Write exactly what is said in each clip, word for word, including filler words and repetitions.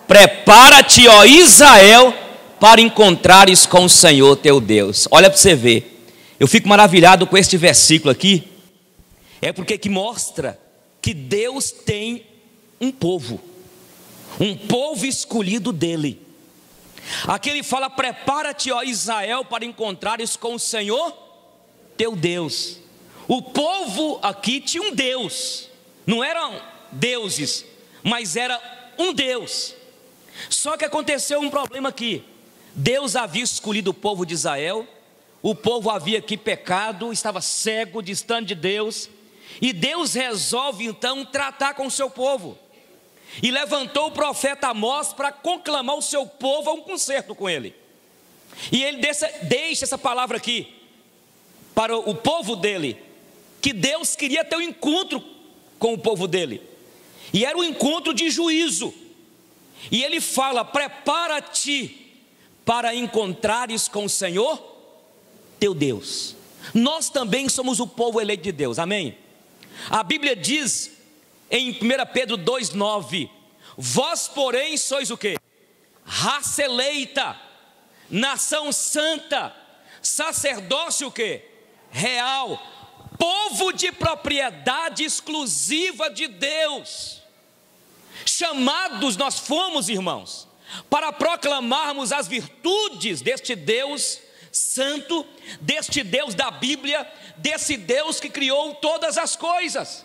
prepara-te, ó Israel, para encontrares com o Senhor teu Deus. Olha para você ver, eu fico maravilhado com este versículo aqui, é porque que mostra que Deus tem um povo, um povo escolhido dele. Aqui ele fala, prepara-te, ó Israel, para encontrares com o Senhor teu Deus. O povo aqui tinha um Deus, não eram deuses, mas era um Deus. Só que aconteceu um problema aqui. Deus havia escolhido o povo de Israel, o povo havia aqui pecado, estava cego, distante de Deus, e Deus resolve então tratar com o seu povo, e levantou o profeta Amós para conclamar o seu povo a um concerto com ele. E ele deixa, deixa essa palavra aqui para o povo dele, que Deus queria ter um encontro com o povo dele, e era um encontro de juízo. E ele fala, prepara-te para encontrares com o Senhor teu Deus. Nós também somos o povo eleito de Deus, amém? A Bíblia diz em primeira Pedro dois, nove, vós porém sois o quê? Raça eleita, nação santa, sacerdócio o quê? Real, povo de propriedade exclusiva de Deus. Chamados nós fomos, irmãos, para proclamarmos as virtudes deste Deus santo, deste Deus da Bíblia, desse Deus que criou todas as coisas.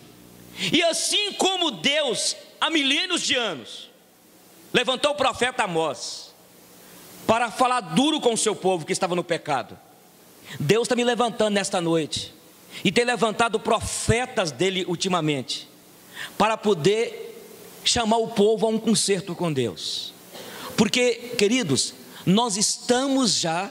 E assim como Deus, há milênios de anos, levantou o profeta Amós para falar duro com o seu povo que estava no pecado, Deus está me levantando nesta noite, e tem levantado profetas dele ultimamente, para poder chamar o povo a um concerto com Deus. Porque, queridos, nós estamos já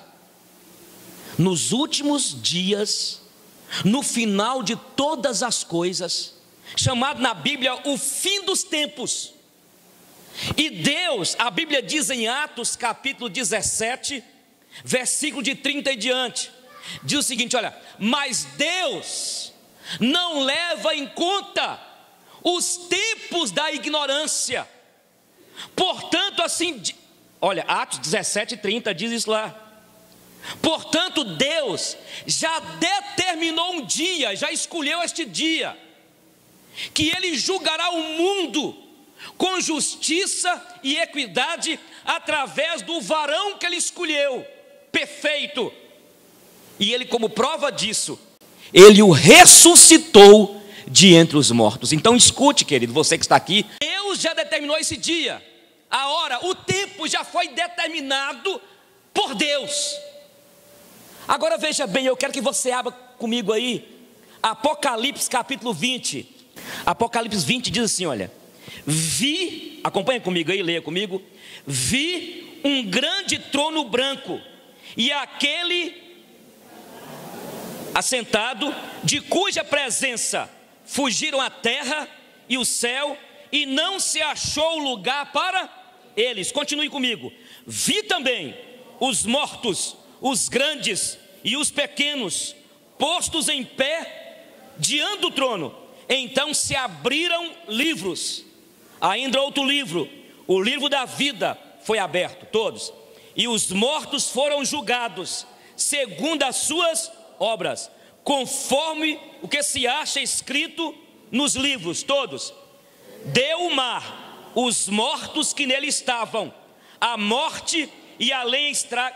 nos últimos dias, no final de todas as coisas, chamado na Bíblia o fim dos tempos. E Deus, a Bíblia diz em Atos capítulo dezessete, versículo de trinta e diante, diz o seguinte, olha, mas Deus não leva em conta os tempos da ignorância. Portanto, assim, olha, Atos dezessete, trinta diz isso lá. Portanto, Deus já determinou um dia, já escolheu este dia, que Ele julgará o mundo com justiça e equidade, através do varão que Ele escolheu, perfeito. E Ele, como prova disso, Ele o ressuscitou de entre os mortos. Então escute, querido, você que está aqui, Deus já determinou esse dia, a hora, o tempo já foi determinado por Deus. Agora veja bem, eu quero que você abra comigo aí Apocalipse capítulo vinte. Apocalipse vinte diz assim, olha, vi, acompanha comigo aí, leia comigo, vi um grande trono branco, e aquele assentado, de cuja presença fugiram a terra e o céu, e não se achou lugar para eles. Continue comigo. Vi também os mortos, os grandes e os pequenos, postos em pé diante do trono. Então se abriram livros, ainda outro livro, o livro da vida foi aberto, todos, e os mortos foram julgados segundo as suas obras, conforme o que se acha escrito nos livros, todos. Deu o mar os mortos que nele estavam, a morte e a lei extra...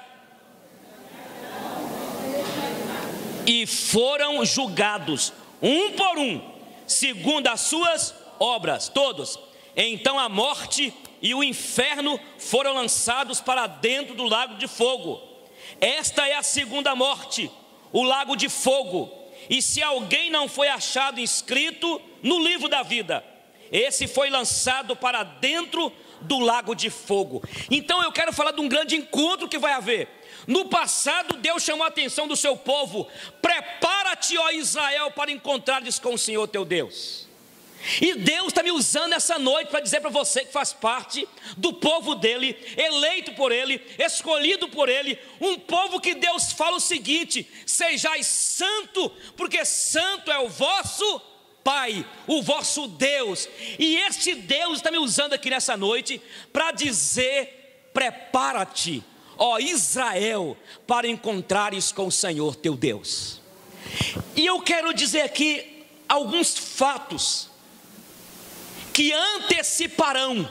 e foram julgados, um por um, segundo as suas obras, todos. Então a morte e o inferno foram lançados para dentro do lago de fogo. Esta é a segunda morte, o lago de fogo. E se alguém não foi achado inscrito no livro da vida, esse foi lançado para dentro do lago de fogo. Então eu quero falar de um grande encontro que vai haver. No passado Deus chamou a atenção do seu povo: prepara-te, ó Israel, para encontrares com o Senhor teu Deus. E Deus está me usando essa noite para dizer para você que faz parte do povo dele, eleito por ele, escolhido por ele, um povo que Deus fala o seguinte: sejais santo, porque santo é o vosso Pai, o vosso Deus. E este Deus está me usando aqui nessa noite para dizer: prepara-te, ó Israel, para encontrares com o Senhor teu Deus. E eu quero dizer aqui alguns fatos que anteciparão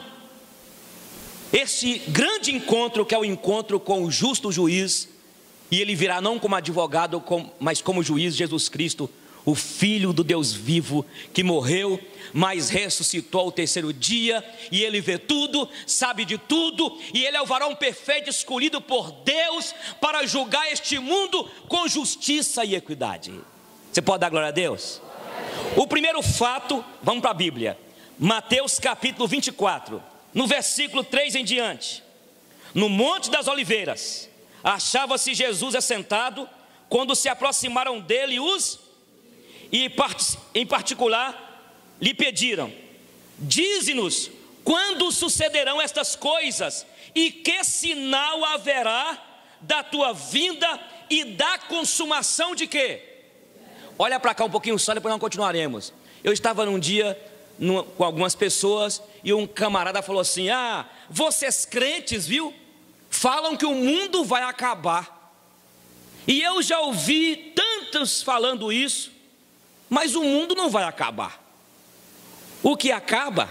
esse grande encontro, que é o encontro com o justo juiz. E ele virá não como advogado, mas como juiz, Jesus Cristo, o Filho do Deus vivo, que morreu, mas ressuscitou ao terceiro dia. E ele vê tudo, sabe de tudo, e ele é o varão perfeito, escolhido por Deus para julgar este mundo com justiça e equidade. Você pode dar glória a Deus? O primeiro fato, vamos para a Bíblia, Mateus capítulo vinte e quatro, no versículo três em diante. No Monte das Oliveiras achava-se Jesus assentado, quando se aproximaram dele os, e em particular lhe pediram: dize-nos quando sucederão estas coisas, e que sinal haverá da tua vinda e da consumação de quê? Olha para cá um pouquinho só, depois nós continuaremos. Eu estava num dia numa, com algumas pessoas, e um camarada falou assim: ah, vocês crentes, viu, falam que o mundo vai acabar. E eu já ouvi tantos falando isso, mas o mundo não vai acabar. O que acaba,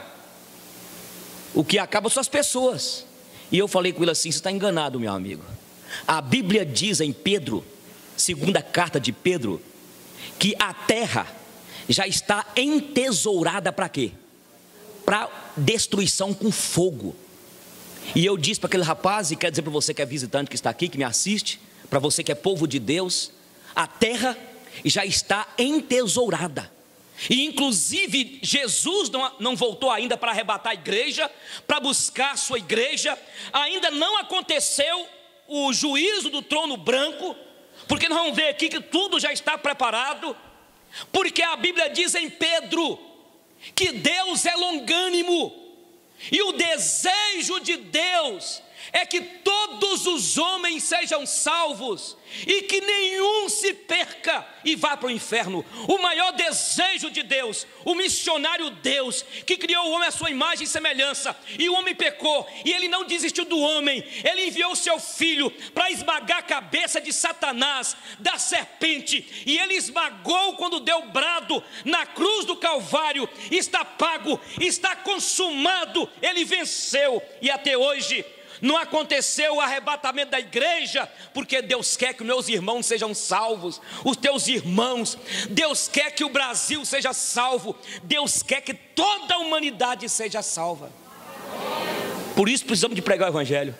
o que acaba são as pessoas. E eu falei com ele assim: você está enganado, meu amigo. A Bíblia diz em Pedro, segunda carta de Pedro, que a terra já está entesourada para quê? Para destruição com fogo. E eu disse para aquele rapaz, e quero dizer para você que é visitante, que está aqui, que me assiste, para você que é povo de Deus, a terra já está entesourada. E inclusive Jesus não, não voltou ainda para arrebatar a igreja, para buscar a sua igreja. Ainda não aconteceu o juízo do trono branco, porque nós vamos ver aqui que tudo já está preparado. Porque a Bíblia diz em Pedro que Deus é longânimo, e o desejo de Deus é que todos os homens sejam salvos, e que nenhum se perca e vá para o inferno. O maior desejo de Deus, o missionário Deus, que criou o homem à sua imagem e semelhança, e o homem pecou, e ele não desistiu do homem. Ele enviou o seu filho para esmagar a cabeça de Satanás, da serpente, e ele esmagou quando deu brado na cruz do Calvário: está pago, está consumado. Ele venceu, e até hoje não aconteceu o arrebatamento da igreja, porque Deus quer que os meus irmãos sejam salvos, os teus irmãos. Deus quer que o Brasil seja salvo, Deus quer que toda a humanidade seja salva. Por isso precisamos de pregar o evangelho.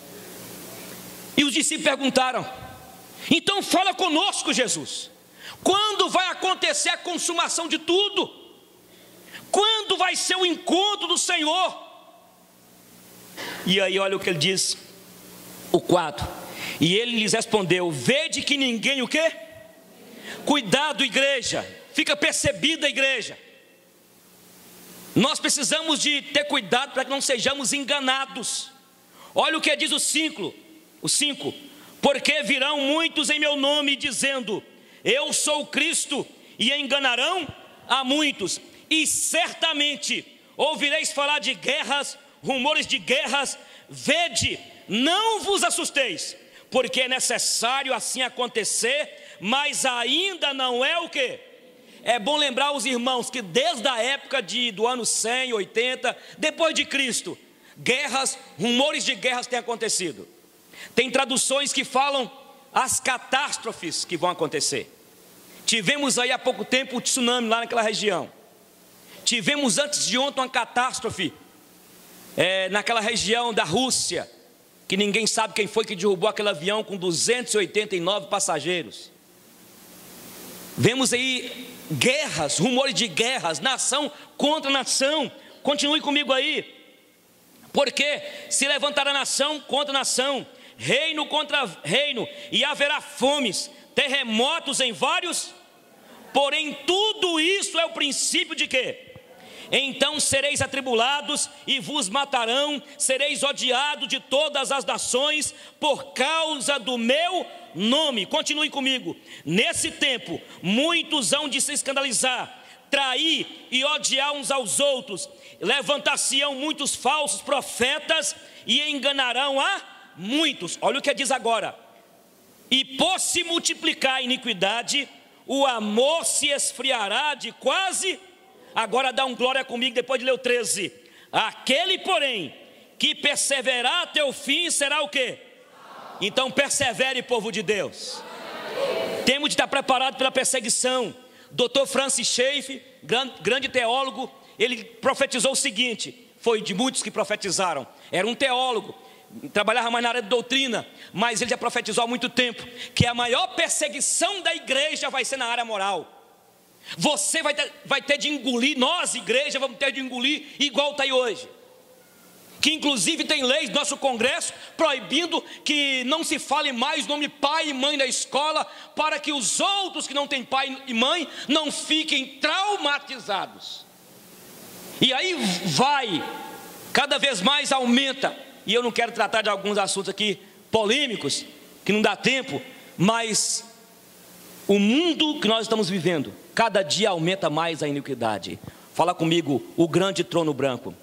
E os discípulos perguntaram: então fala conosco, Jesus, quando vai acontecer a consumação de tudo? Quando vai ser o encontro do Senhor? E aí olha o que ele diz, o quatro. E ele lhes respondeu: vede que ninguém o quê? Cuidado, igreja, fica percebida a igreja. Nós precisamos de ter cuidado para que não sejamos enganados. Olha o que diz o cinco, o cinco. Porque virão muitos em meu nome dizendo: eu sou o Cristo, e enganarão a muitos. E certamente ouvireis falar de guerras, rumores de guerras. Vede, não vos assusteis, porque é necessário assim acontecer, mas ainda não é o quê? É bom lembrar os irmãos que desde a época de, do ano cem, oitenta, depois de Cristo, guerras, rumores de guerras têm acontecido. Tem traduções que falam as catástrofes que vão acontecer. Tivemos aí há pouco tempo o tsunami lá naquela região. Tivemos antes de ontem uma catástrofe É, naquela região da Rússia, que ninguém sabe quem foi que derrubou aquele avião com duzentos e oitenta e nove passageiros. Vemos aí guerras, rumores de guerras, nação contra nação. Continue comigo aí. Porque se levantará nação contra nação, reino contra reino, e haverá fomes, terremotos em vários. Porém tudo isso é o princípio de quê? Então sereis atribulados e vos matarão, sereis odiados de todas as nações por causa do meu nome. Continue comigo. Nesse tempo muitos hão de se escandalizar, trair e odiar uns aos outros. Levantar-se-ão muitos falsos profetas e enganarão a muitos. Olha o que diz agora: e por se multiplicar a iniquidade, o amor se esfriará de quase. Agora dá um glória comigo depois de ler o treze. Aquele, porém, que perseverar até o fim, será o quê? Então persevere, povo de Deus. Temos de estar preparado pela perseguição. doutor Francis Schaeffer, grande teólogo, ele profetizou o seguinte, foi de muitos que profetizaram, era um teólogo, trabalhava mais na área de doutrina, mas ele já profetizou há muito tempo, que a maior perseguição da igreja vai ser na área moral. Você vai ter, vai ter de engolir, nós igreja vamos ter de engolir igual está aí hoje, que inclusive tem leis do nosso congresso proibindo que não se fale mais o nome pai e mãe da escola, para que os outros que não têm pai e mãe não fiquem traumatizados. E aí vai, cada vez mais aumenta, e eu não quero tratar de alguns assuntos aqui polêmicos, que não dá tempo, mas o mundo que nós estamos vivendo, cada dia aumenta mais a iniquidade. Fala comigo, o grande trono branco.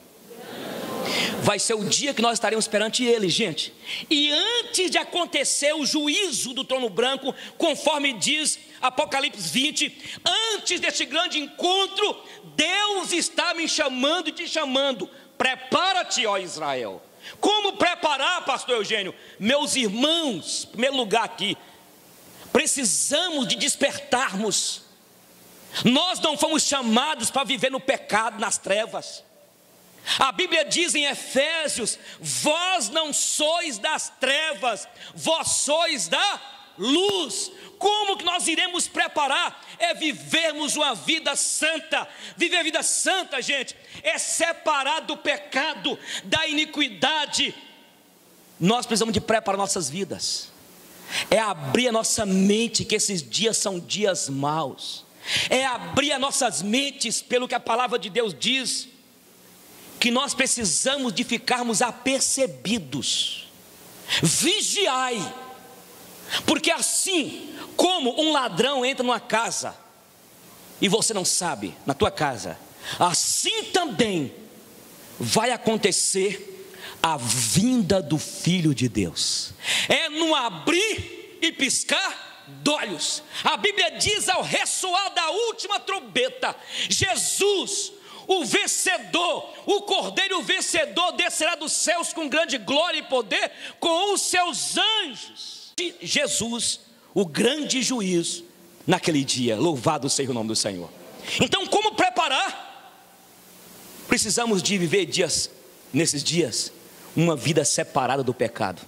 Vai ser o dia que nós estaremos perante ele, gente. E antes de acontecer o juízo do trono branco, conforme diz Apocalipse vinte, antes deste grande encontro, Deus está me chamando e te chamando. Prepara-te, ó Israel. Como preparar, pastor Eugênio? Meus irmãos, em primeiro lugar aqui, precisamos de despertarmos. Nós não fomos chamados para viver no pecado, nas trevas. A Bíblia diz em Efésios: vós não sois das trevas, vós sois da luz. Como que nós iremos preparar? É vivermos uma vida santa. Viver a vida santa, gente, é separar do pecado, da iniquidade. Nós precisamos de preparar nossas vidas, é abrir a nossa mente, que esses dias são dias maus, é abrir as nossas mentes pelo que a palavra de Deus diz, que nós precisamos de ficarmos apercebidos. Vigiai, porque assim como um ladrão entra numa casa e você não sabe, na tua casa, assim também vai acontecer a vinda do Filho de Deus. É no abrir e piscar de olhos. A Bíblia diz: ao ressoar da última trombeta, Jesus, o vencedor, o Cordeiro vencedor, descerá dos céus com grande glória e poder, com os seus anjos. Jesus, o grande juiz, naquele dia. Louvado seja o nome do Senhor. Então, como preparar? Precisamos de viver dias, nesses dias, uma vida separada do pecado.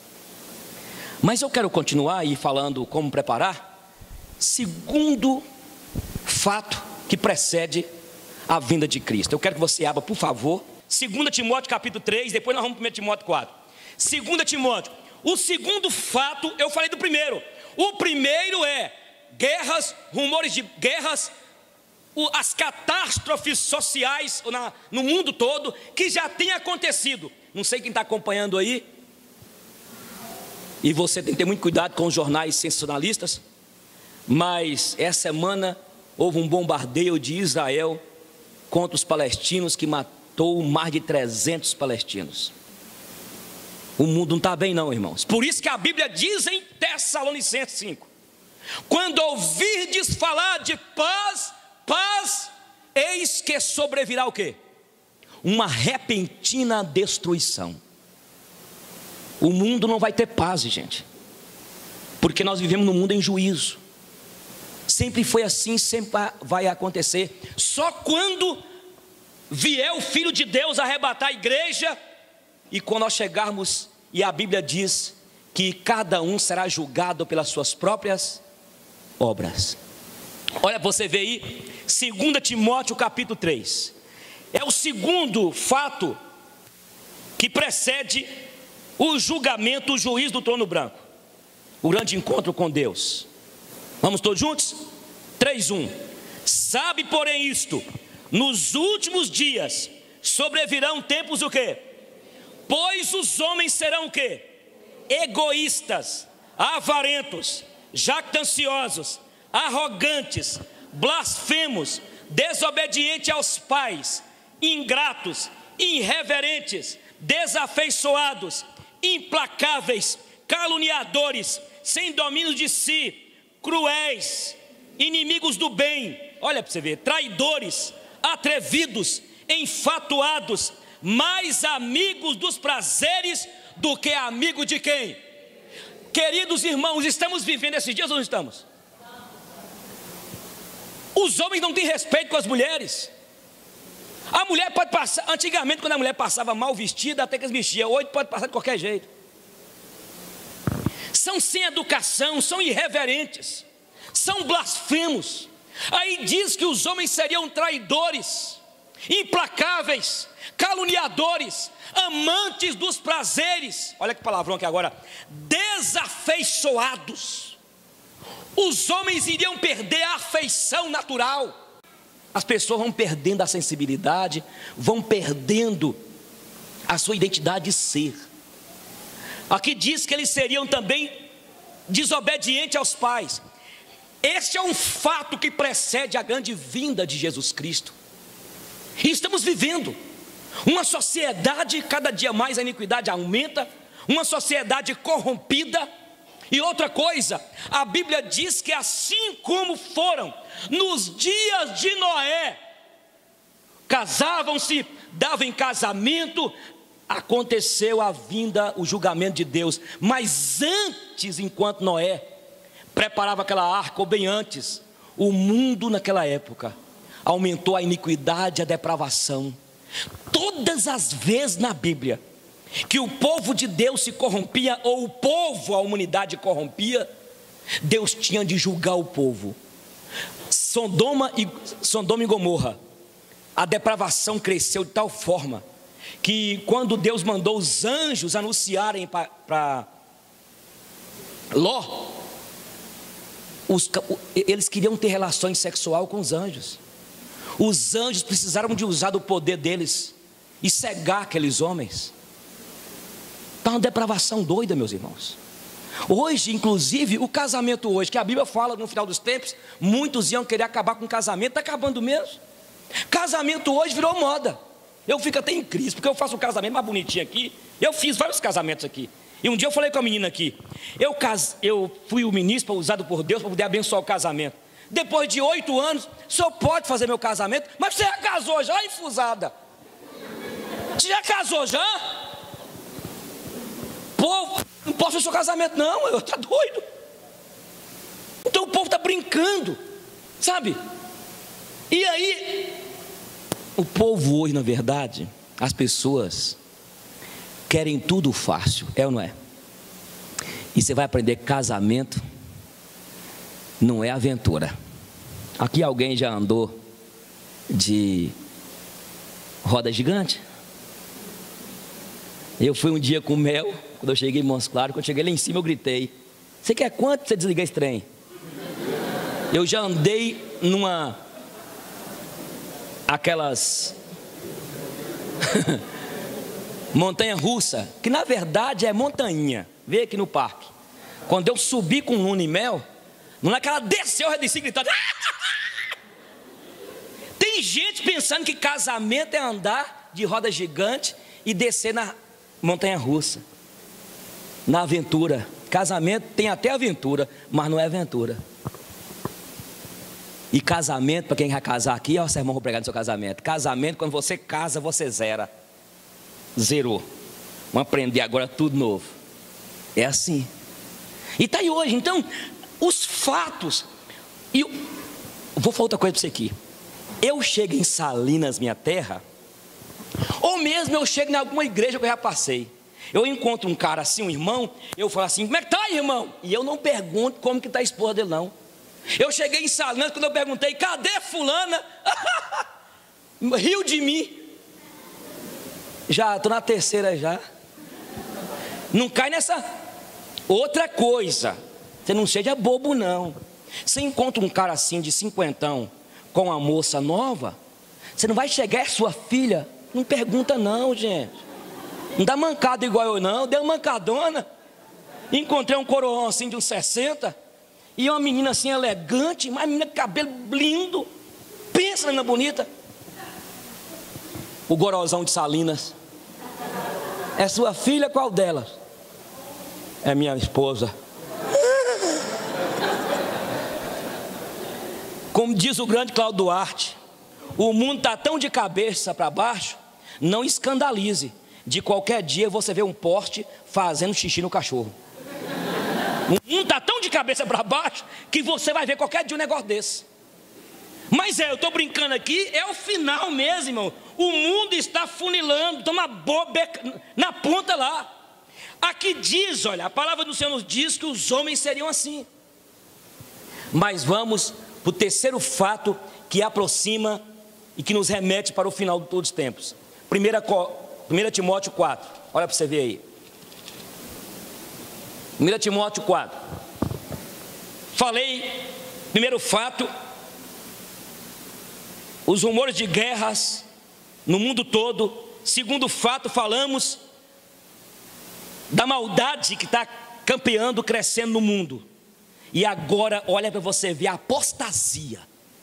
Mas eu quero continuar aí falando como preparar, segundo fato que precede a vinda de Cristo. Eu quero que você abra, por favor, dois Timóteo capítulo três, depois nós vamos para primeiro Timóteo quatro. dois Timóteo, o segundo fato, eu falei do primeiro. O primeiro é guerras, rumores de guerras, as catástrofes sociais no mundo todo, que já tem acontecido. Não sei quem está acompanhando aí, e você tem que ter muito cuidado com os jornais sensacionalistas, mas essa semana houve um bombardeio de Israel contra os palestinos, que matou mais de trezentos palestinos. O mundo não está bem não, irmãos. Por isso que a Bíblia diz em Tessalonicenses cinco: quando ouvirdes falar de paz, paz, eis que sobrevirá o quê? Uma repentina destruição. O mundo não vai ter paz, gente, porque nós vivemos num mundo em juízo. Sempre foi assim, sempre vai acontecer. Só quando vier o Filho de Deus arrebatar a igreja, e quando nós chegarmos, e a Bíblia diz que cada um será julgado pelas suas próprias obras. Olha, você vê aí, dois Timóteo capítulo três. É o segundo fato que precede o julgamento, o juízo do trono branco, o grande encontro com Deus. Vamos todos juntos? três, um. Sabe, porém, isto: nos últimos dias sobrevirão tempos o quê? Pois os homens serão o quê? Egoístas, avarentos, jactanciosos, arrogantes, blasfemos, desobedientes aos pais, ingratos, irreverentes, desafeiçoados, implacáveis, caluniadores, sem domínio de si, cruéis, inimigos do bem, olha para você ver, traidores, atrevidos, enfatuados, mais amigos dos prazeres do que amigo de quem? Queridos irmãos, estamos vivendo esses dias ou não estamos? Os homens não têm respeito com as mulheres. A mulher pode passar, antigamente quando a mulher passava mal vestida, até que as vestia, hoje pode passar de qualquer jeito. São sem educação, são irreverentes, são blasfemos. Aí diz que os homens seriam traidores, implacáveis, caluniadores, amantes dos prazeres, olha que palavrão aqui agora, desafeiçoados. Os homens iriam perder a afeição natural. As pessoas vão perdendo a sensibilidade, vão perdendo a sua identidade de ser. Aqui diz que eles seriam também desobedientes aos pais. Este é um fato que precede a grande vinda de Jesus Cristo. E estamos vivendo uma sociedade, cada dia mais a iniquidade aumenta, uma sociedade corrompida. E outra coisa, a Bíblia diz que assim como foram nos dias de Noé, casavam-se, davam em casamento, aconteceu a vinda, o julgamento de Deus. Mas antes, enquanto Noé preparava aquela arca, ou bem antes, o mundo naquela época aumentou a iniquidade, a depravação. Todas as vezes na Bíblia que o povo de Deus se corrompia, ou o povo, a humanidade corrompia, Deus tinha de julgar o povo. Sodoma e, Sodoma e Gomorra, a depravação cresceu de tal forma que quando Deus mandou os anjos anunciarem para Ló, os, eles queriam ter relações sexuais com os anjos. Os anjos precisaram de usar do poder deles e cegar aqueles homens. Está uma depravação doida, meus irmãos. Hoje, inclusive, o casamento hoje, que a Bíblia fala no final dos tempos, muitos iam querer acabar com o casamento, está acabando mesmo. Casamento hoje virou moda. Eu fico até em crise, porque eu faço um casamento mais bonitinho aqui. Eu fiz vários casamentos aqui. E um dia eu falei com a menina aqui, eu, cas... eu fui o ministro usado por Deus para poder abençoar o casamento. Depois de oito anos, o senhor pode fazer meu casamento, mas você já casou já, infusada? Você já casou já? Povo, não posso fazer o seu casamento não, eu tá doido. Então o povo está brincando, sabe? E aí, o povo hoje, na verdade, as pessoas querem tudo fácil, é ou não é? E você vai aprender que casamento não é aventura. Aqui alguém já andou de roda gigante? Eu fui um dia com mel, quando eu cheguei em Montes Claros, quando eu cheguei lá em cima eu gritei: você quer quanto pra você desligar esse trem? Eu já andei numa, aquelas montanha russa, que na verdade é montanha, veio aqui no parque. Quando eu subi com luna e mel, não é que ela desceu, eu já desci gritando. Tem gente pensando que casamento é andar de roda gigante e descer na montanha russa, na aventura. Casamento tem até aventura, mas não é aventura. E casamento, para quem vai casar aqui, ó, o sermão vou pregar no seu casamento. Casamento, quando você casa, você zera. Zerou. Vamos aprender agora tudo novo. É assim. E está aí hoje, então, os fatos. E eu vou falar outra coisa para você aqui. Eu chego em Salinas, minha terra, ou mesmo eu chego em alguma igreja que eu já passei. Eu encontro um cara assim, um irmão, eu falo assim: como é que está, irmão? E eu não pergunto como que está a esposa dele, não. Eu cheguei em Salinas, quando eu perguntei: cadê fulana? Riu de mim. Já, estou na terceira já. Não cai nessa. Outra coisa, você não seja bobo não. Você encontra um cara assim de cinquentão com uma moça nova, você não vai chegar, é sua filha? Não pergunta não, gente. Não dá mancada igual eu não, deu mancadona. Encontrei um coroão assim de uns sessenta, e uma menina assim elegante, uma menina com cabelo lindo. Pensa, menina bonita. O Gorozão de Salinas. É sua filha, qual delas? É minha esposa. Como diz o grande Cláudio Duarte, o mundo está tão de cabeça para baixo, não escandalize. De qualquer dia você vê um poste fazendo xixi no cachorro. O mundo está tão de cabeça para baixo que você vai ver qualquer dia um negócio desse. Mas é, eu estou brincando aqui, é o final mesmo, irmão. O mundo está funilando, está uma bobeca na ponta lá. Aqui diz, olha, a palavra do Senhor nos diz que os homens seriam assim. Mas vamos para o terceiro fato que aproxima e que nos remete para o final de todos os tempos. primeira Timóteo quatro, olha para você ver aí. primeira Timóteo quatro. Falei, primeiro fato, os rumores de guerras no mundo todo. Segundo fato, falamos da maldade que está campeando, crescendo no mundo. E agora, olha para você ver a apostasia.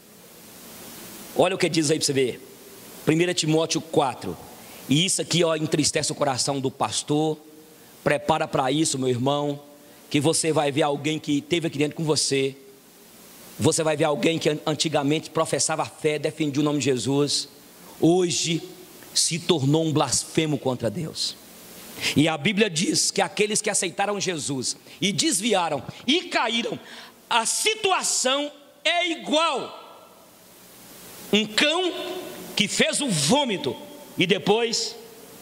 Olha o que diz aí para você ver. primeira Timóteo quatro. E isso aqui, ó, entristece o coração do pastor. Prepara para isso, meu irmão, que você vai ver alguém que esteve aqui dentro com você. Você vai ver alguém que antigamente professava a fé, defendia o nome de Jesus, hoje se tornou um blasfemo contra Deus. E a Bíblia diz que aqueles que aceitaram Jesus e desviaram e caíram, a situação é igual um cão que fez o vômito e depois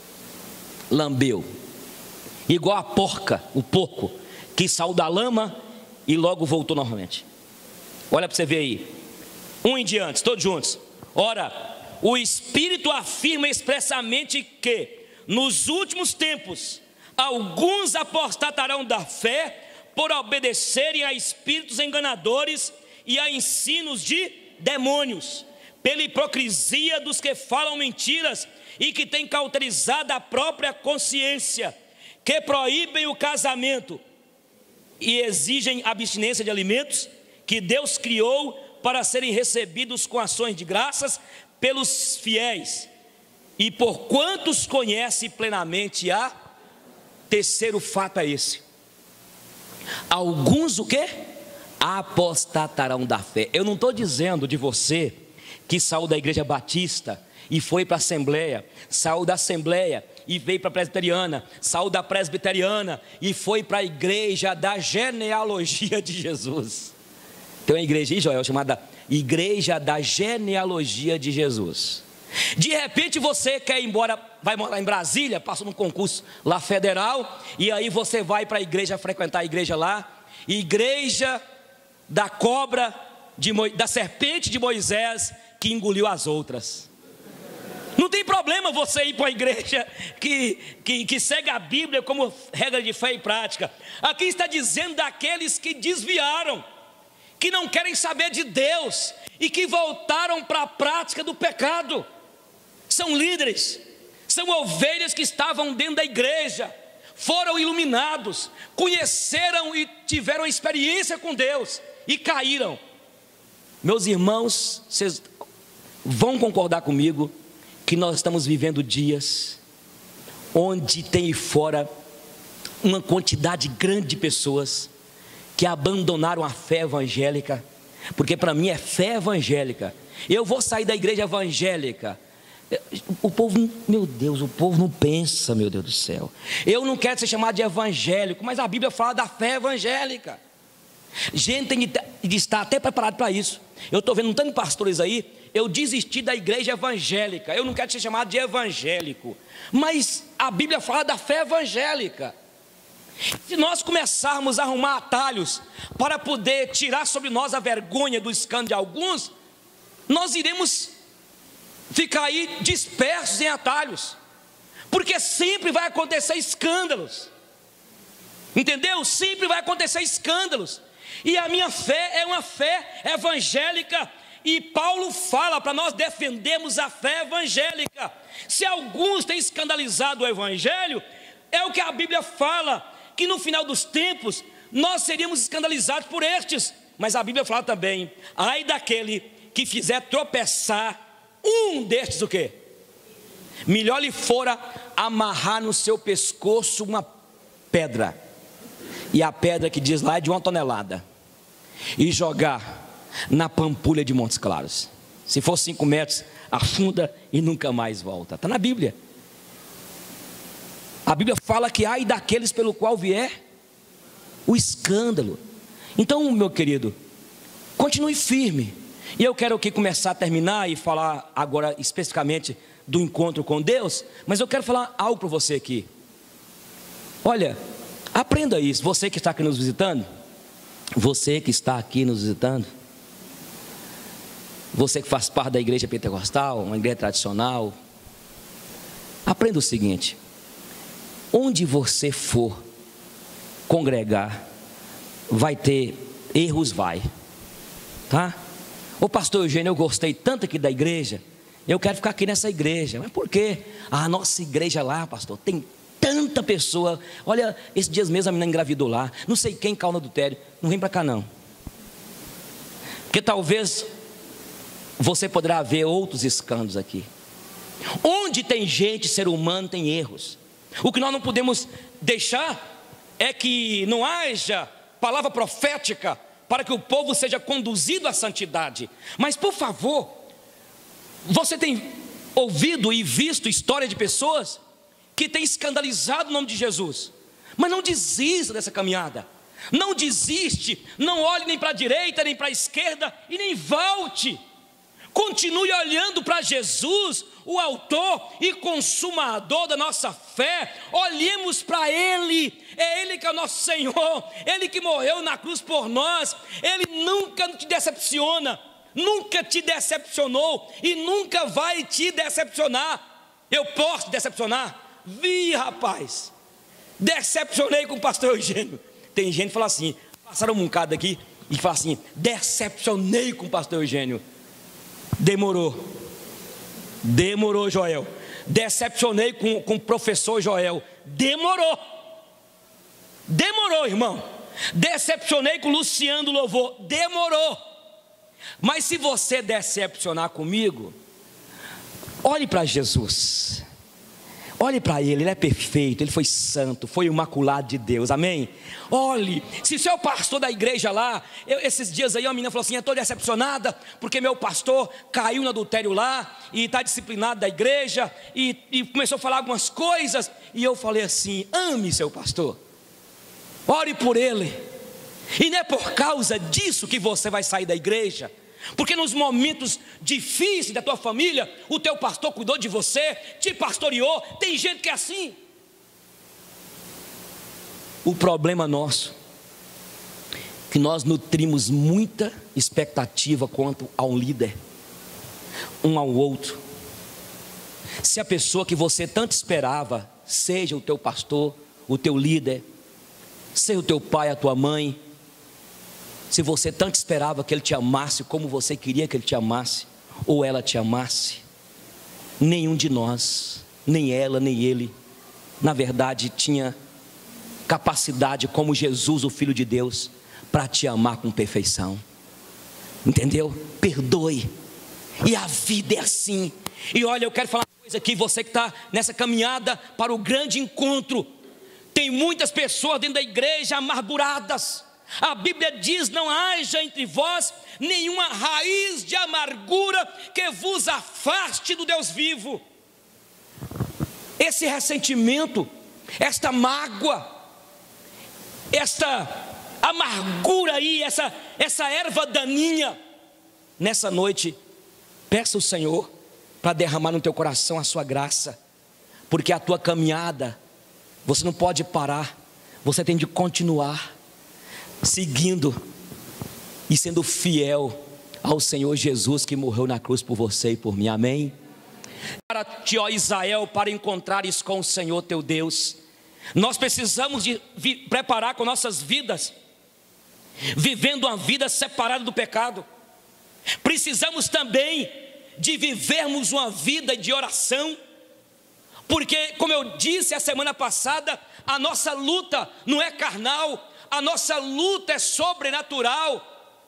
lambeu, igual a porca, o porco que saiu da lama e logo voltou novamente. Olha para você ver aí, um em diante, todos juntos. Ora, o Espírito afirma expressamente que nos últimos tempos alguns apostatarão da fé por obedecerem a espíritos enganadores e a ensinos de demônios, pela hipocrisia dos que falam mentiras e que têm cauterizado a própria consciência, que proíbem o casamento e exigem abstinência de alimentos que Deus criou para serem recebidos com ações de graças pelos fiéis, e por quantos conhece plenamente a. Terceiro fato é esse: alguns o quê? Apostatarão da fé. Eu não estou dizendo de você que saiu da igreja batista e foi para a assembleia, saiu da assembleia e veio para a presbiteriana, saiu da presbiteriana e foi para a igreja da genealogia de Jesus. Tem uma igreja aí, Joel, chamada Igreja da Genealogia de Jesus. De repente você quer ir embora, vai morar em Brasília, passou num concurso lá federal, e aí você vai para a igreja, frequentar a igreja lá, igreja da cobra, de Mo... da serpente de Moisés, que engoliu as outras. Não tem problema você ir para uma igreja que, que, que segue a Bíblia como regra de fé e prática. Aqui está dizendo daqueles que desviaram, que não querem saber de Deus e que voltaram para a prática do pecado. São líderes, são ovelhas que estavam dentro da igreja, foram iluminados, conheceram e tiveram experiência com Deus e caíram. Meus irmãos, vocês vão concordar comigo que nós estamos vivendo dias onde tem aí fora uma quantidade grande de pessoas que abandonaram a fé evangélica, porque para mim é fé evangélica. Eu vou sair da igreja evangélica, o povo, meu Deus, o povo não pensa, meu Deus do céu. Eu não quero ser chamado de evangélico, mas a Bíblia fala da fé evangélica. Gente tem de estar até preparado para isso. Eu estou vendo um tanto de pastores aí. Eu desisti da igreja evangélica, eu não quero ser chamado de evangélico, mas a Bíblia fala da fé evangélica. Se nós começarmos a arrumar atalhos para poder tirar sobre nós a vergonha do escândalo de alguns, nós iremos ficar aí dispersos em atalhos, porque sempre vai acontecer escândalos, entendeu? Sempre vai acontecer escândalos, e a minha fé é uma fé evangélica, e Paulo fala para nós defendermos a fé evangélica. Se alguns têm escandalizado o evangelho, é o que a Bíblia fala, que no final dos tempos nós seríamos escandalizados por estes. Mas a Bíblia fala também: ai daquele que fizer tropeçar um destes, o quê? Melhor lhe fora amarrar no seu pescoço uma pedra, e a pedra que diz lá é de uma tonelada, e jogar na pampulha de Montes Claros. Se for cinco metros, afunda e nunca mais volta. Está na Bíblia. A Bíblia fala que ai daqueles pelo qual vier o escândalo. Então, meu querido, continue firme. E eu quero aqui começar a terminar e falar agora especificamente do encontro com Deus, mas eu quero falar algo para você aqui. Olha, aprenda isso. Você que está aqui nos visitando, você que está aqui nos visitando, você que faz parte da igreja pentecostal, uma igreja tradicional, aprenda o seguinte: onde você for congregar, vai ter erros, vai, tá? Ô pastor Eugênio, eu gostei tanto aqui da igreja, eu quero ficar aqui nessa igreja. Mas por quê? A nossa igreja lá, pastor, tem tanta pessoa. Olha, esses dias mesmo a menina engravidou lá, não sei quem caiu no adultério. Não vem para cá não, porque talvez você poderá ver outros escândalos aqui. Onde tem gente, ser humano, tem erros. O que nós não podemos deixar é que não haja palavra profética para que o povo seja conduzido à santidade. Mas por favor, você tem ouvido e visto história de pessoas que têm escandalizado o nome de Jesus, mas não desista dessa caminhada. Não desiste, não olhe nem para a direita nem para a esquerda e nem volte. Continue olhando para Jesus, o autor e consumador da nossa fé. Olhemos para Ele. É Ele que é o nosso Senhor, Ele que morreu na cruz por nós. Ele nunca te decepciona, nunca te decepcionou e nunca vai te decepcionar. Eu posso te decepcionar? Vi, rapaz, decepcionei com o pastor Eugênio. Tem gente que fala assim, passaram um bocado aqui e fala assim: decepcionei com o pastor Eugênio. Demorou, demorou, Joel. Decepcionei com, com o professor Joel. Demorou, demorou, irmão. Decepcionei com o Luciano do Louvor. Demorou. Mas se você decepcionar comigo, olhe para Jesus. Olhe para Ele, Ele é perfeito, Ele foi santo, foi imaculado de Deus, amém? Olhe, se seu pastor da igreja lá, eu, esses dias aí a menina falou assim: eu estou decepcionada, porque meu pastor caiu no adultério lá, e está disciplinado da igreja, e, e começou a falar algumas coisas, e eu falei assim: ame seu pastor, ore por ele, e não é por causa disso que você vai sair da igreja. Porque nos momentos difíceis da tua família, o teu pastor cuidou de você, te pastoreou. Tem gente que é assim. O problema nosso é que nós nutrimos muita expectativa quanto a um líder, um ao outro. Se a pessoa que você tanto esperava seja o teu pastor, o teu líder, seja o teu pai, a tua mãe, se você tanto esperava que ele te amasse como você queria que ele te amasse, ou ela te amasse, nenhum de nós, nem ela, nem ele, na verdade tinha capacidade como Jesus, o Filho de Deus, para te amar com perfeição. Entendeu? Perdoe. E a vida é assim. E olha, eu quero falar uma coisa aqui, você que está nessa caminhada para o grande encontro. Tem muitas pessoas dentro da igreja amarguradas. A Bíblia diz: não haja entre vós nenhuma raiz de amargura que vos afaste do Deus vivo. Esse ressentimento, esta mágoa, esta amargura aí, essa, essa erva daninha, nessa noite, peça ao Senhor para derramar no teu coração a sua graça, porque a tua caminhada, você não pode parar, você tem de continuar seguindo e sendo fiel ao Senhor Jesus, que morreu na cruz por você e por mim, amém? Para ti, ó Israel, para encontrares com o Senhor teu Deus, nós precisamos de preparar com nossas vidas, vivendo uma vida separada do pecado. Precisamos também de vivermos uma vida de oração, porque, como eu disse a semana passada, a nossa luta não é carnal, a nossa luta é sobrenatural.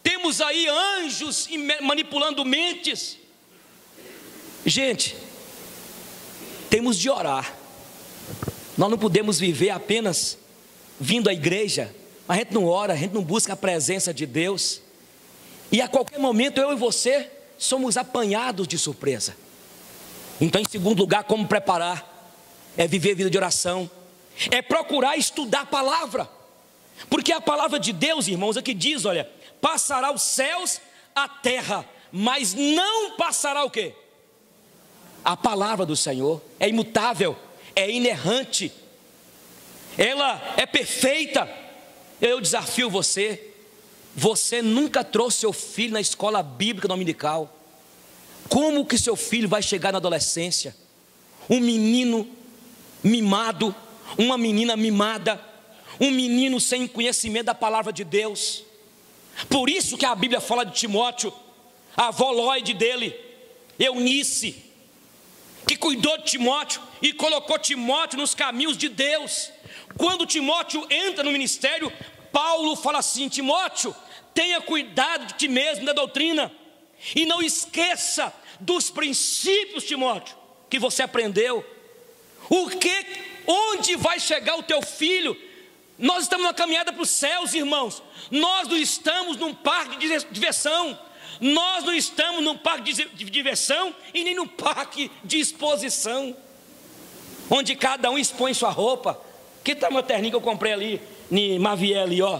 temos aí anjos manipulando mentes. Gente, temos de orar. Nós não podemos viver apenas vindo à igreja, a gente não ora, a gente não busca a presença de Deus, e a qualquer momento eu e você somos apanhados de surpresa. Então, em segundo lugar, como preparar? É viver vida de oração, é procurar estudar a palavra, porque a palavra de Deus, irmãos, aqui diz, olha, passará os céus, a terra, mas não passará o quê? A palavra do Senhor é imutável, é inerrante, ela é perfeita. Eu desafio você, você nunca trouxe seu filho na escola bíblica dominical. Como que seu filho vai chegar na adolescência? Um menino mimado, uma menina mimada, um menino sem conhecimento da palavra de Deus. Por isso que a Bíblia fala de Timóteo, a avó Lloyd dele, Eunice, que cuidou de Timóteo e colocou Timóteo nos caminhos de Deus. Quando Timóteo entra no ministério, Paulo fala assim: Timóteo, tenha cuidado de ti mesmo, da doutrina, e não esqueça dos princípios, Timóteo, que você aprendeu. O que, onde vai chegar o teu filho? Nós estamos numa caminhada para os céus, irmãos. Nós não estamos num parque de diversão, nós não estamos num parque de diversão e nem num parque de exposição, onde cada um expõe sua roupa. Que tal meu terninho que eu comprei ali em Maviel ali, ó?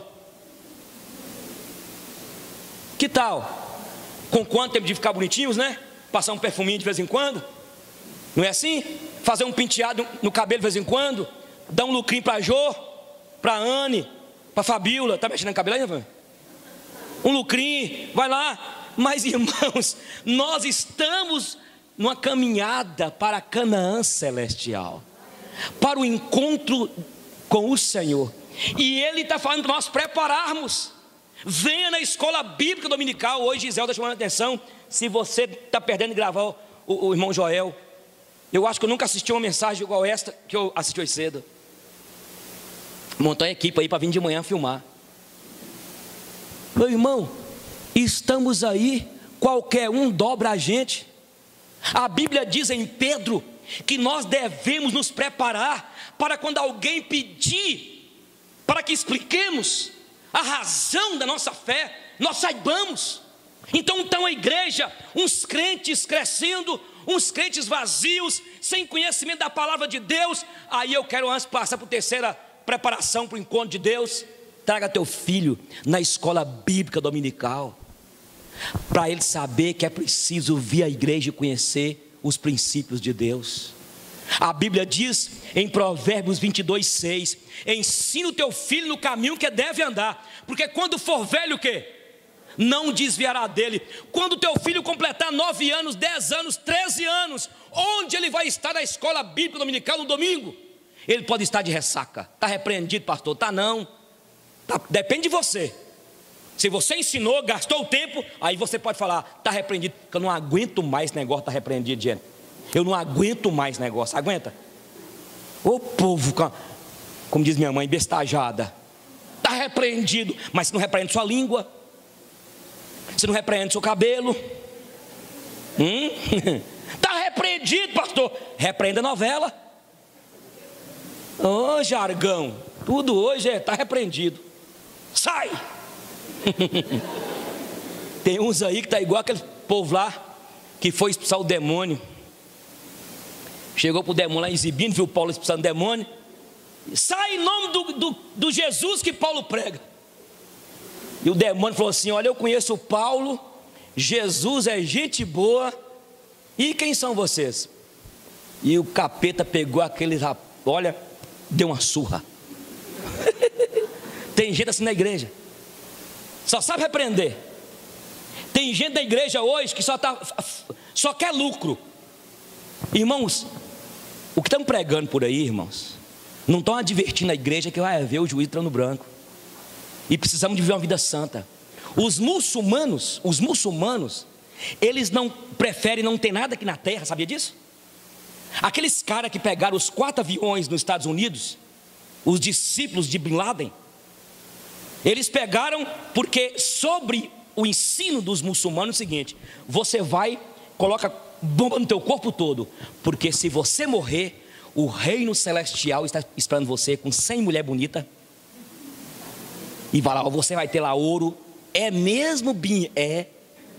Que tal? Com quanto tempo de ficar bonitinhos, né? Passar um perfuminho de vez em quando, não é assim? Fazer um penteado no cabelo de vez em quando, dar um lucrinho para a Jô, para a Anne, para a Fabiola. Tá mexendo no cabelo aí, né? Um lucrinho, vai lá. Mas, irmãos, nós estamos numa caminhada para a Canaã celestial, para o encontro com o Senhor, e Ele está falando para nós prepararmos. Venha na escola bíblica dominical. Hoje Gisele está chamando a atenção, se você está perdendo de gravar o, o, o irmão Joel, eu acho que eu nunca assisti uma mensagem igual esta que eu assisti hoje cedo. Montou a equipe aí para vir de manhã filmar. Meu irmão, estamos aí, qualquer um dobra a gente. A Bíblia diz em Pedro que nós devemos nos preparar para quando alguém pedir, para que expliquemos a razão da nossa fé, nós saibamos. Então, então a igreja, uns crentes crescendo, uns crentes vazios, sem conhecimento da palavra de Deus. Aí eu quero antes passar para a terceira preparação para o encontro de Deus. Traga teu filho na escola bíblica dominical, para ele saber que é preciso vir à igreja e conhecer os princípios de Deus. A Bíblia diz em Provérbios vinte e dois, seis: ensina o teu filho no caminho que deve andar, porque quando for velho, o quê? Não desviará dele. Quando o teu filho completar nove anos, dez anos, treze anos, onde ele vai estar na escola bíblica dominical no domingo? Ele pode estar de ressaca. Está repreendido, pastor? Está não. Tá, depende de você. Se você ensinou, gastou o tempo, aí você pode falar: está repreendido, porque eu não aguento mais esse negócio, está repreendido, gente. Eu não aguento mais esse negócio. Aguenta? Ô povo, como diz minha mãe, bestajada. Está repreendido, mas se não repreende sua língua, se não repreende seu cabelo, hum? Está repreendido, pastor. Repreenda a novela. Ô jargão, tudo hoje é, está repreendido. Sai! Tem uns aí que está igual aquele povo lá que foi expulsar o demônio. Chegou para o demônio lá exibindo, viu Paulo expulsando o demônio. Sai em nome do, do, do Jesus que Paulo prega. E o demônio falou assim: olha, eu conheço o Paulo, Jesus é gente boa, e quem são vocês? E o capeta pegou aqueles, olha, deu uma surra. Tem gente assim na igreja, só sabe repreender. Tem gente da igreja hoje que só, tá, só quer lucro. Irmãos, o que estamos pregando por aí, irmãos, não estão advertindo a igreja que vai haver o juízo entrando no branco. E precisamos de viver uma vida santa. Os muçulmanos, os muçulmanos, eles não preferem não ter nada aqui na terra, sabia disso? Aqueles caras que pegaram os quatro aviões nos Estados Unidos, os discípulos de Bin Laden, eles pegaram porque sobre o ensino dos muçulmanos é o seguinte: você vai, coloca bomba no teu corpo todo, porque se você morrer, o reino celestial está esperando você com cem mulheres bonitas, e vai lá, você vai ter lá ouro. É mesmo, Binha? É.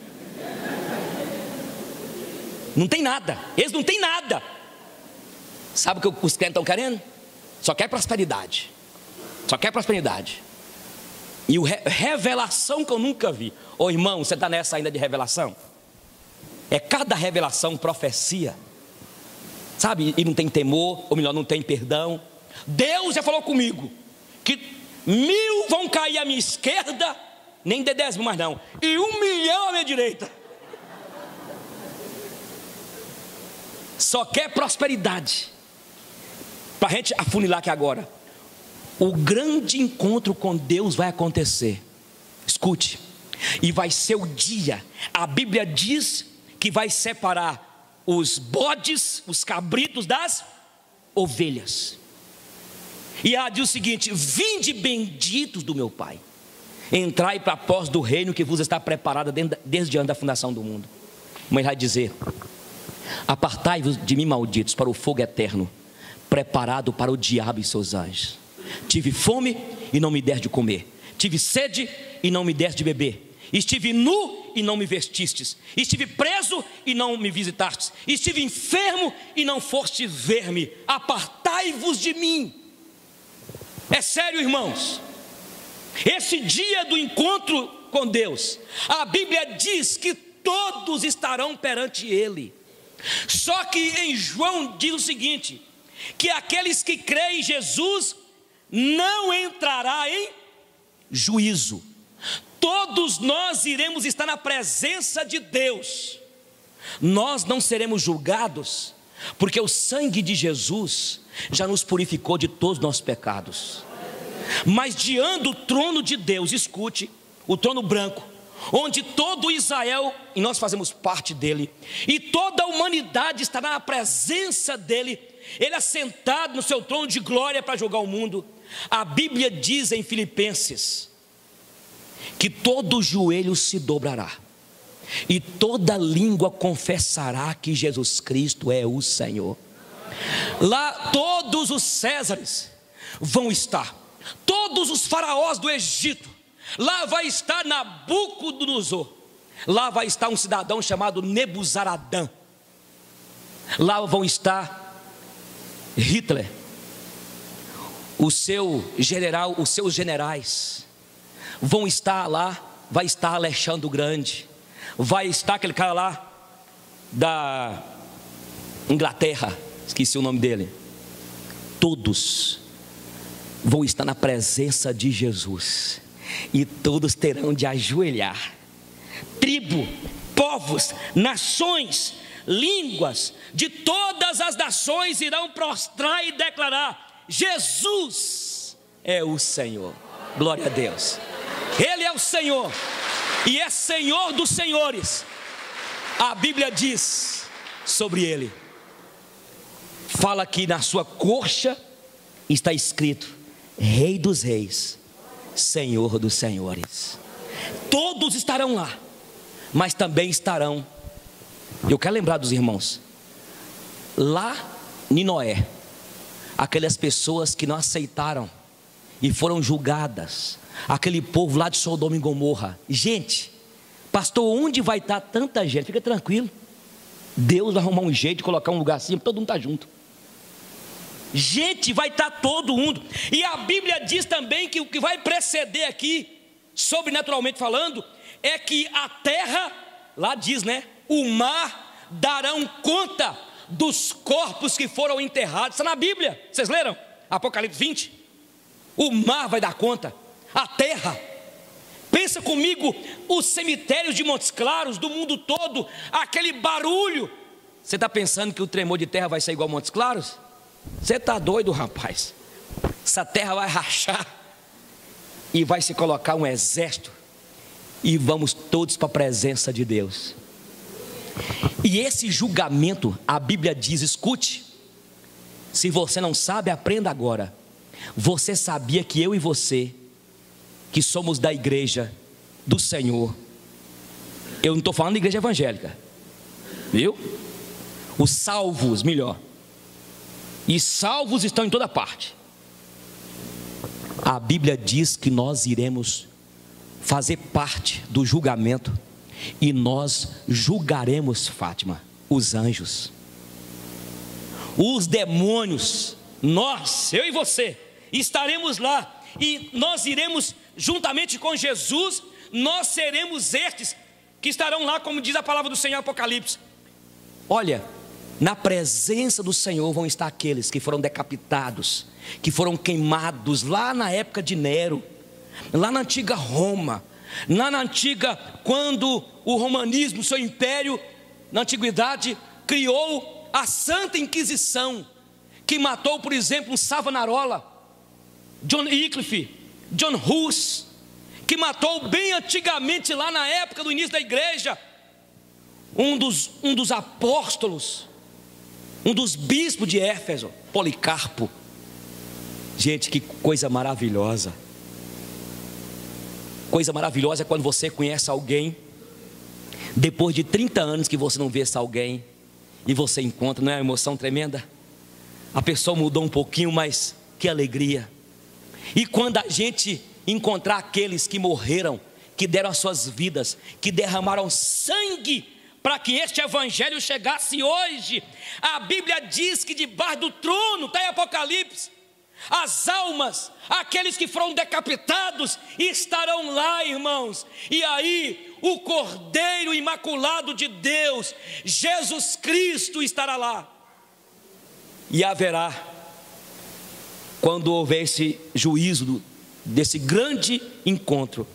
Não tem nada, eles não têm nada. Sabe o que os crentes estão querendo? Só quer prosperidade. Só quer prosperidade. E o re, revelação que eu nunca vi. Ô irmão, você está nessa ainda de revelação? É cada revelação profecia. Sabe? E não tem temor, ou melhor, não tem perdão. Deus já falou comigo que mil vão cair à minha esquerda, nem de décimo mais não, e um milhão à minha direita. Só quer prosperidade. Para a gente afunilar aqui agora, o grande encontro com Deus vai acontecer. Escute, e vai ser o dia, a Bíblia diz que vai separar os bodes, os cabritos das ovelhas. E ela diz o seguinte: vinde benditos do meu Pai, entrai para a posse do reino que vos está preparada desde antes da fundação do mundo. Mas vai dizer: apartai-vos de mim, malditos, para o fogo eterno, preparado para o diabo e seus anjos. Tive fome e não me deste de comer, tive sede e não me deste de beber, estive nu e não me vestistes, estive preso e não me visitastes, estive enfermo e não foste ver-me. Apartai-vos de mim. É sério, irmãos. Esse dia do encontro com Deus, a Bíblia diz que todos estarão perante Ele. Só que em João diz o seguinte: que aqueles que creem em Jesus não entrará em juízo. Todos nós iremos estar na presença de Deus. Nós não seremos julgados, porque o sangue de Jesus já nos purificou de todos os nossos pecados. Mas diante do trono de Deus, escute, o trono branco, onde todo Israel, e nós fazemos parte dele, e toda a humanidade estará na presença dele, ele assentado no seu trono de glória para julgar o mundo. A Bíblia diz em Filipenses que todo joelho se dobrará e toda língua confessará que Jesus Cristo é o Senhor. Lá todos os Césares vão estar, todos os faraós do Egito. Lá vai estar Nabucodonosor, lá vai estar um cidadão chamado Nebuzaradã, lá vão estar Hitler, o seu general, os seus generais vão estar lá, vai estar Alexandre o Grande, vai estar aquele cara lá da Inglaterra, esqueci o nome dele. Todos vão estar na presença de Jesus, e todos terão de ajoelhar. Tribo, povos, nações, línguas de todas as nações irão prostrar e declarar: Jesus é o Senhor. Glória a Deus. Ele é o Senhor e é Senhor dos senhores. A Bíblia diz sobre ele, fala que na sua coxa está escrito: Rei dos reis, Senhor dos senhores. Todos estarão lá, mas também estarão, eu quero lembrar dos irmãos, lá em Noé, aquelas pessoas que não aceitaram e foram julgadas, aquele povo lá de Sodoma e Gomorra. Gente, pastor, onde vai estar tanta gente? Fica tranquilo, Deus vai arrumar um jeito de colocar um lugar assim, todo mundo está junto. Gente, vai estar todo mundo. E a Bíblia diz também que o que vai preceder aqui, sobrenaturalmente falando, é que a terra, lá diz, né, o mar darão conta dos corpos que foram enterrados. Está na Bíblia, vocês leram? Apocalipse vinte. O mar vai dar conta, a terra. Pensa comigo, os cemitérios de Montes Claros, do mundo todo, aquele barulho. Você está pensando que o tremor de terra vai ser igual a Montes Claros? Você está doido, rapaz? Essa terra vai rachar e vai se colocar um exército, e vamos todos para a presença de Deus. E esse julgamento, a Bíblia diz, escute, se você não sabe, aprenda agora. Você sabia que eu e você, que somos da igreja do Senhor, Eu não estou falando de igreja evangélica, viu? Os salvos, melhor. E salvos estão em toda parte. A Bíblia diz que nós iremos fazer parte do julgamento, e nós julgaremos, Fátima, os anjos, os demônios. Nós, eu e você, estaremos lá, e nós iremos juntamente com Jesus. Nós seremos estes que estarão lá, como diz a palavra do Senhor em Apocalipse. Olha, na presença do Senhor vão estar aqueles que foram decapitados, que foram queimados lá na época de Nero, lá na antiga Roma, lá na antiga, quando o romanismo, seu império, na antiguidade, criou a Santa Inquisição, que matou, por exemplo, um Savonarola, John Wycliffe, John Hus, que matou bem antigamente, lá na época do início da igreja, um dos, um dos apóstolos, um dos bispos de Éfeso, Policarpo. Gente, que coisa maravilhosa. Coisa maravilhosa é quando você conhece alguém, depois de trinta anos que você não vê esse alguém, e você encontra, não é uma emoção tremenda? A pessoa mudou um pouquinho, mas que alegria. E quando a gente encontrar aqueles que morreram, que deram as suas vidas, que derramaram sangue para que este evangelho chegasse hoje, a Bíblia diz que debaixo do trono, está em Apocalipse, as almas, aqueles que foram decapitados, estarão lá, irmãos. E aí o Cordeiro Imaculado de Deus, Jesus Cristo, estará lá. E haverá, quando houver esse juízo do, desse grande encontro,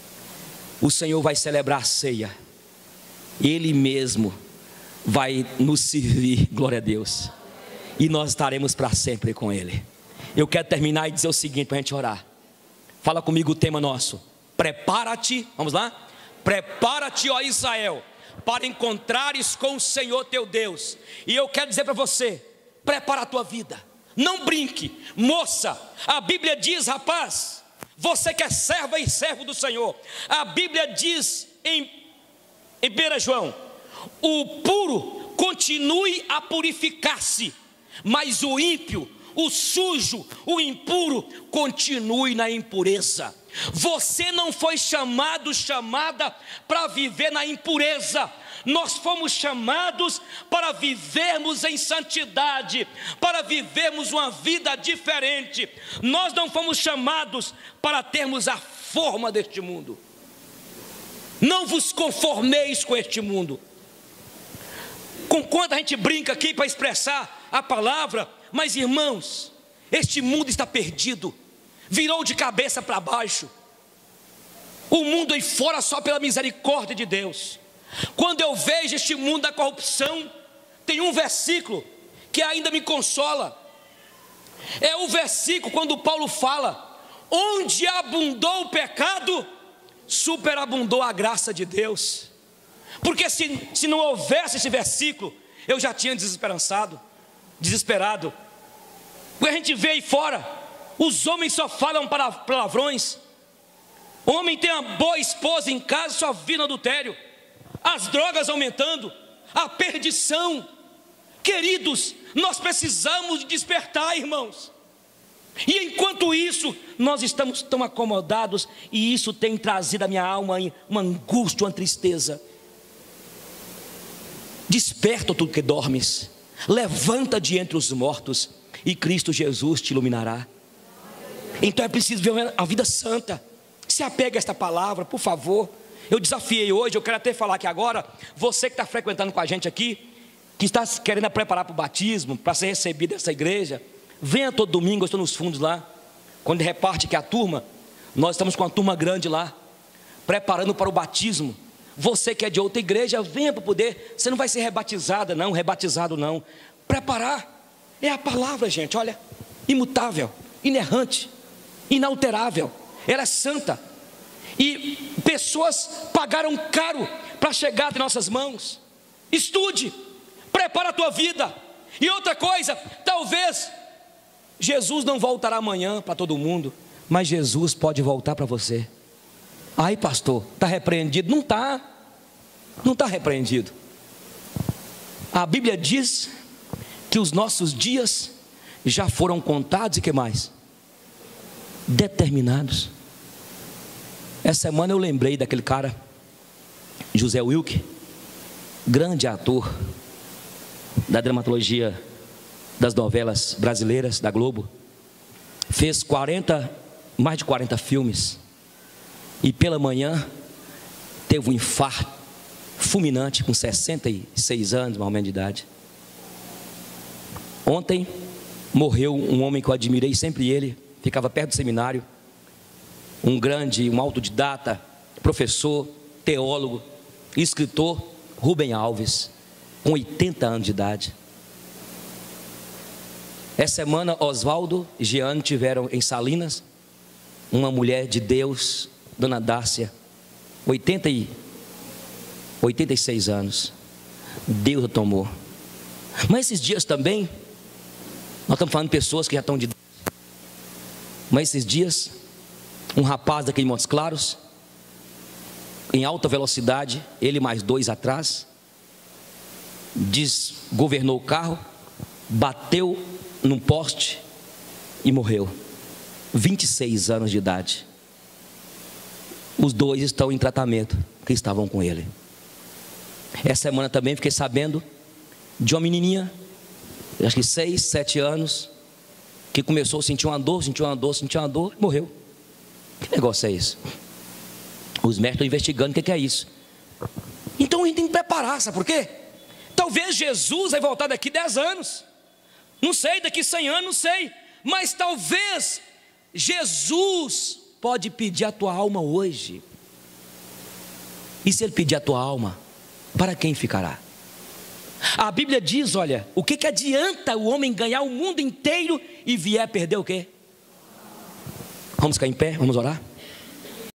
o Senhor vai celebrar a ceia. Ele mesmo vai nos servir, glória a Deus, e nós estaremos para sempre com Ele. Eu quero terminar e dizer o seguinte, para a gente orar. Fala comigo o tema nosso: prepara-te, vamos lá? Prepara-te, ó Israel, para encontrares com o Senhor teu Deus. E eu quero dizer para você: prepara a tua vida, não brinque. Moça, a Bíblia diz, rapaz, você que é serva e servo do Senhor, a Bíblia diz em, em primeiro João: o puro continue a purificar-se, mas o ímpio, o sujo, o impuro, continue na impureza. Você não foi chamado, chamada para viver na impureza. Nós fomos chamados para vivermos em santidade, para vivermos uma vida diferente. Nós não fomos chamados para termos a forma deste mundo. Não vos conformeis com este mundo. Com quanto a gente brinca aqui para expressar a palavra, mas irmãos, este mundo está perdido, virou de cabeça para baixo. O mundo aí fora só pela misericórdia de Deus. Quando eu vejo este mundo da corrupção, tem um versículo que ainda me consola. É o versículo quando Paulo fala: onde abundou o pecado, superabundou a graça de Deus. Porque se, se não houvesse esse versículo, eu já tinha desesperançado, desesperado. Porque a gente vê aí fora, os homens só falam palavrões. O homem tem uma boa esposa em casa, só vive no adultério. As drogas aumentando, a perdição. Queridos, nós precisamos de despertar, irmãos. E enquanto isso, nós estamos tão acomodados, e isso tem trazido à minha alma uma angústia, uma tristeza. Desperta tudo que dormes, levanta de entre os mortos, e Cristo Jesus te iluminará. Então é preciso viver a vida santa. Se apega a esta palavra, por favor. Eu desafiei hoje, eu quero até falar aqui agora, você que está frequentando com a gente aqui, que está querendo preparar para o batismo, para ser recebido nessa igreja, venha todo domingo. Eu estou nos fundos lá, quando reparte aqui a turma, nós estamos com uma turma grande lá, preparando para o batismo. Você que é de outra igreja, venha para poder, você não vai ser rebatizada não, rebatizado não. Preparar é a palavra, gente, olha, imutável, inerrante, inalterável, ela é santa. E pessoas pagaram caro para chegar de nossas mãos. Estude, prepara a tua vida. E outra coisa, talvez Jesus não voltará amanhã para todo mundo, mas Jesus pode voltar para você. Ai pastor, está repreendido? Não está. Não está repreendido. A Bíblia diz que os nossos dias já foram contados e que mais? Determinados. Essa semana eu lembrei daquele cara, José Wilke, grande ator da dramatologia das novelas brasileiras da Globo. Fez quarenta, mais de quarenta filmes. E pela manhã teve um infarto fulminante com sessenta e seis anos, mais ou menos de idade. Ontem morreu um homem que eu admirei sempre ele, ficava perto do seminário, um grande, um autodidata, professor, teólogo, escritor, Rubem Alves, com oitenta anos de idade. Essa semana Oswaldo e Jeane tiveram em Salinas uma mulher de Deus, Dona Dácia, oitenta e seis anos. Deus a tomou. Mas esses dias também, nós estamos falando de pessoas que já estão de idade. Mas esses dias, um rapaz daqui de Montes Claros, em alta velocidade, ele mais dois atrás, desgovernou o carro, bateu num poste e morreu. vinte e seis anos de idade. Os dois estão em tratamento, que estavam com ele. Essa semana também fiquei sabendo de uma menininha, acho que seis, sete anos, que começou a sentir uma dor, sentiu uma dor, sentiu uma dor e morreu. Que negócio é isso? Os médicos estão investigando o que é isso. Então a gente tem que preparar, sabe por quê? Talvez Jesus vai voltar daqui dez anos. Não sei, daqui cem anos, não sei. Mas talvez Jesus pode pedir a tua alma hoje. E se Ele pedir a tua alma, para quem ficará? A Bíblia diz, olha, o que, que adianta o homem ganhar o mundo inteiro e vier a perder o quê? Vamos ficar em pé, vamos orar?